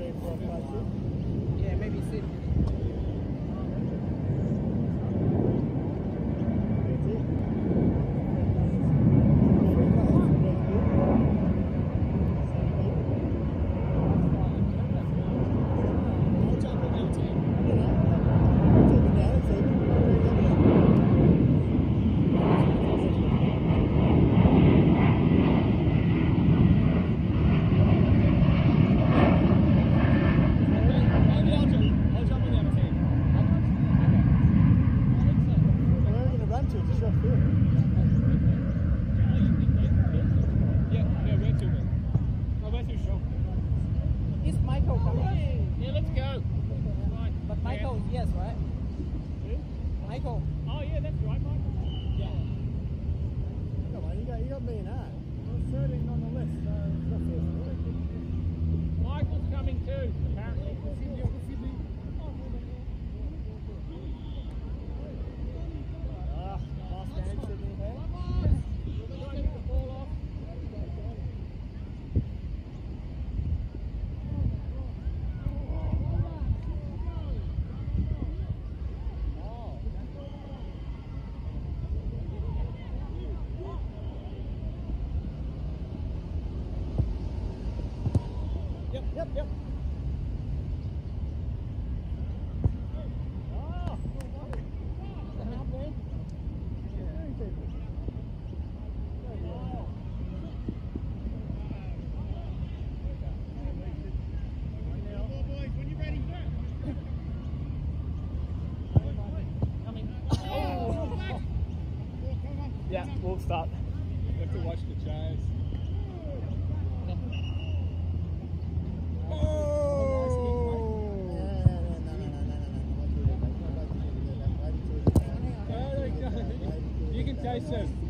Yeah, maybe sit. Is Michael coming? Yeah, let's go. But Michael, yes, right? Michael. Oh, yeah, that's right, Michael. Yeah. Come on, you got me in that. I'm 13 on the list, so it's not fair. Michael's coming too, apparently. Last game, Sydney there. Try and get the ball off. Yep. Yeah, we'll start. You have to watch the chase. You can chase him.